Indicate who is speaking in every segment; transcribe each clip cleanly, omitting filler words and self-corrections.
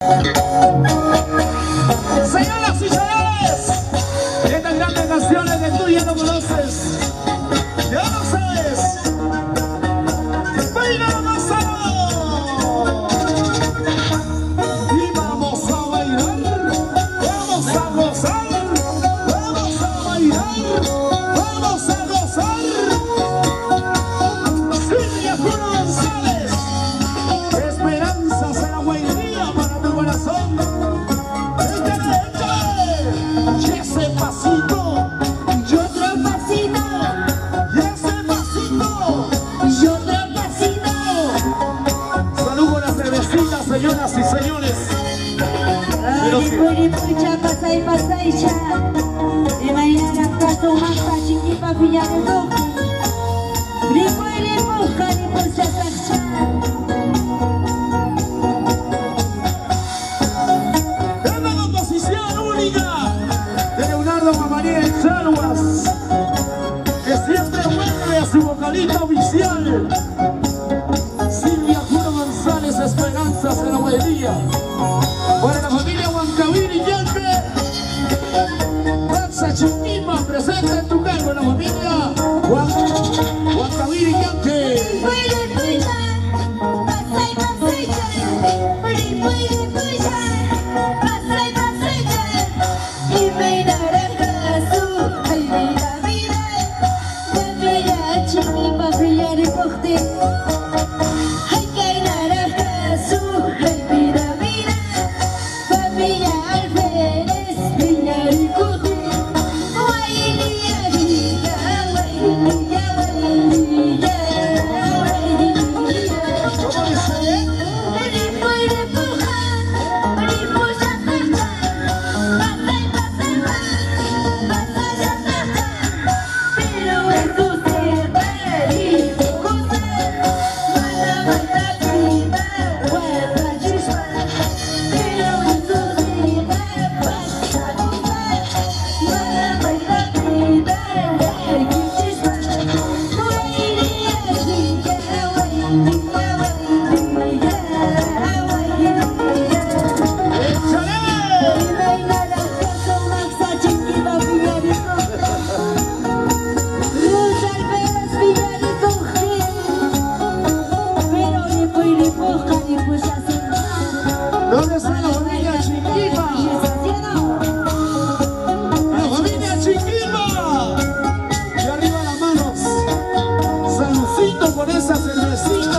Speaker 1: Señoras y señores, estas grandes canciones que tú ya no conoces, ya lo sabes. ¡Baila gozado! Y vamos a bailar, vamos a gozar, vamos a bailar, vamos a gozar. Silvia Juro González, esperanza será buen día para tu corazón. Y ese pasito, y otro pasito, y ese pasito, y otro pasito. Salud con las cervecitas, señoras y señores. Pero sí.
Speaker 2: Pucha, pasa y ya. De mañana caso más pa' chiquipa pillando. Rico y ripuja, ni por si atrachar.
Speaker 1: Es la composición única de Leonardo María Chaluas, que siempre vuelve a su vocalista oficial, Silvia Juro González, esperanzas en la mayoría. Para la familia Huancaviri Yanque, Raxa Chiquima, presente en tu cargo la familia Huancaviri Yanque. ¿Dónde está la familia Chiquima? ¡La familia Chiquima! Y arriba las manos. Saludcito por esa cervecita.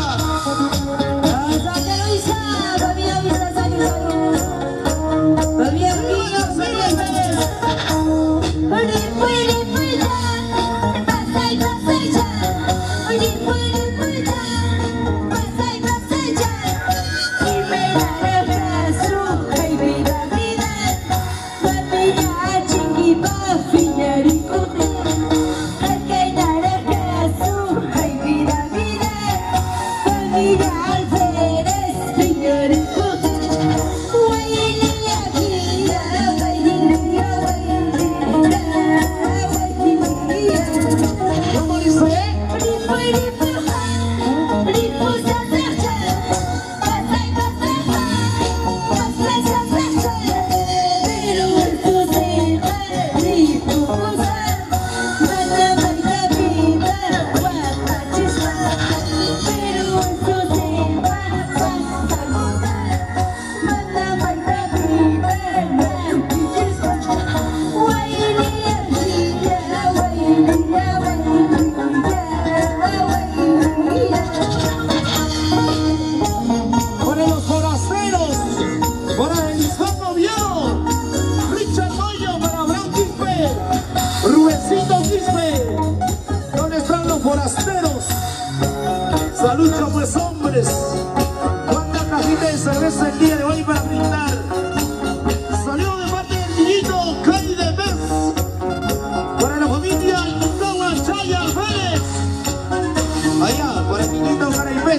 Speaker 1: Forasteros, salucho pues hombres, cuánta cajita de cerveza el día de hoy para brindar. Saludo de parte del niñito Cay de Pez, para la familia Incaua Chaya Pérez, allá para el niñito Cay de Pez.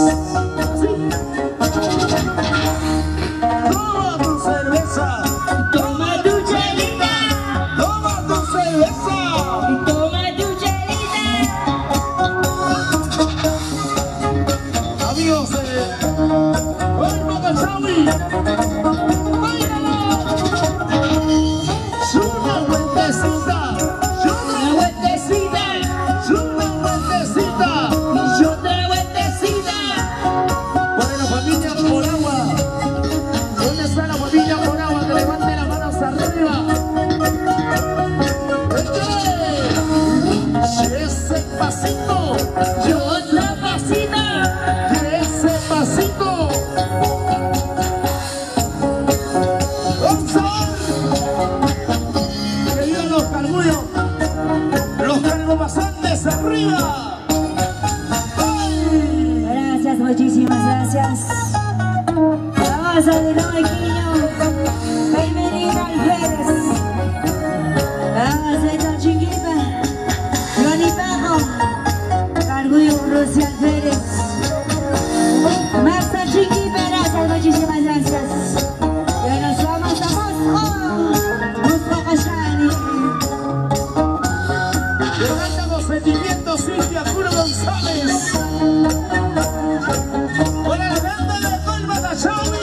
Speaker 1: Toma tu cerveza,
Speaker 2: Toma tu chelita,
Speaker 1: toma tu cerveza.
Speaker 2: toma tu chelita.
Speaker 1: Amigos, ¡ay, Macachawi!
Speaker 2: Muchísimas gracias. Ya nos vamos a Moscú.
Speaker 1: Levantamos sentimientos, Cintia Arturo González. Con la banda de Palma da Xiaomi.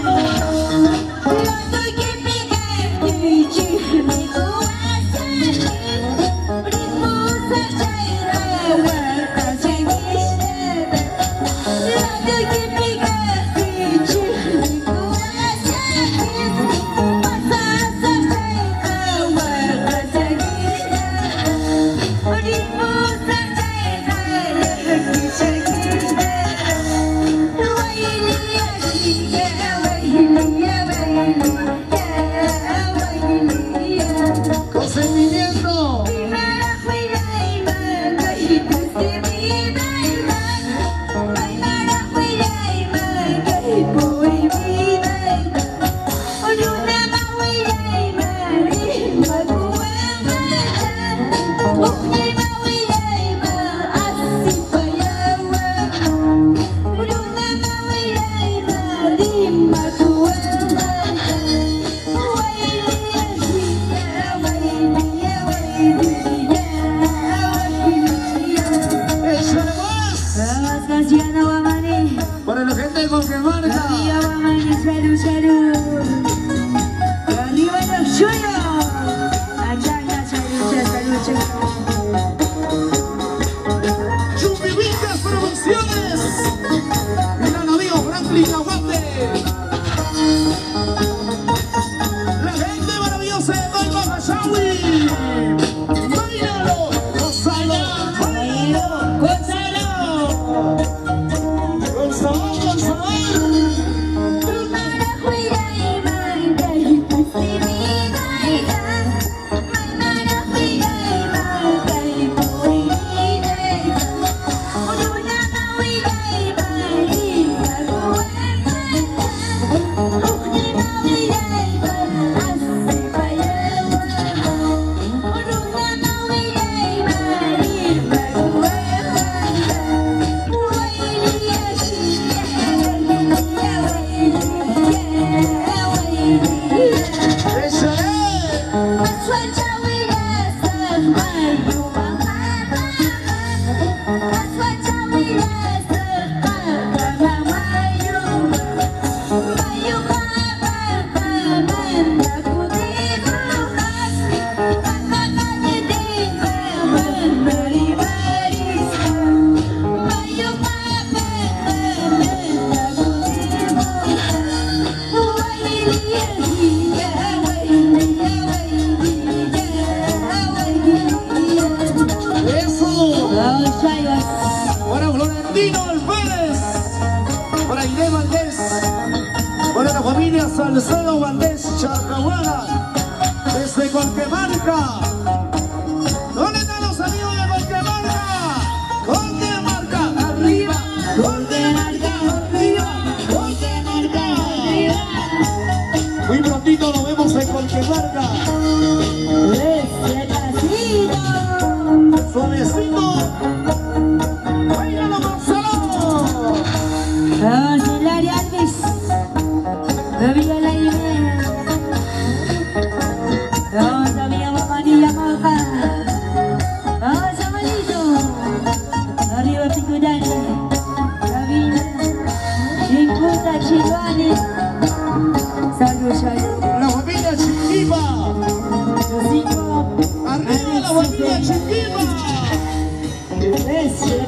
Speaker 1: Para la gente de Conquemarca.
Speaker 2: Arriba los suyos. Allá, salud.
Speaker 1: Chupivitas Producciones. Mi gran amigo Franklin Aguante. La gente maravillosa de Palma da Xiaomi. ¡Báilalo! ¡Gózalo! ¡Báilalo! ¡Gózalo! ¡Con sabor, con sabor! Para Florentino Alférez, para Irene Valdés, para la familia Salcedo Valdés Charcahuana, desde Conquemarca. ¿Dónde están los amigos de Conquemarca? Conquemarca, arriba, Conquemarca, arriba, Conquemarca, arriba. Muy prontito nos vemos en Conquemarca. Suavecito.
Speaker 2: Vamos a mi manilla moja. Vamos a manito. Arriba Picudani. Cabina. Chincuta Chivani. Salud.
Speaker 1: La familia Chiquipa. Arriba la familia Chiquipa.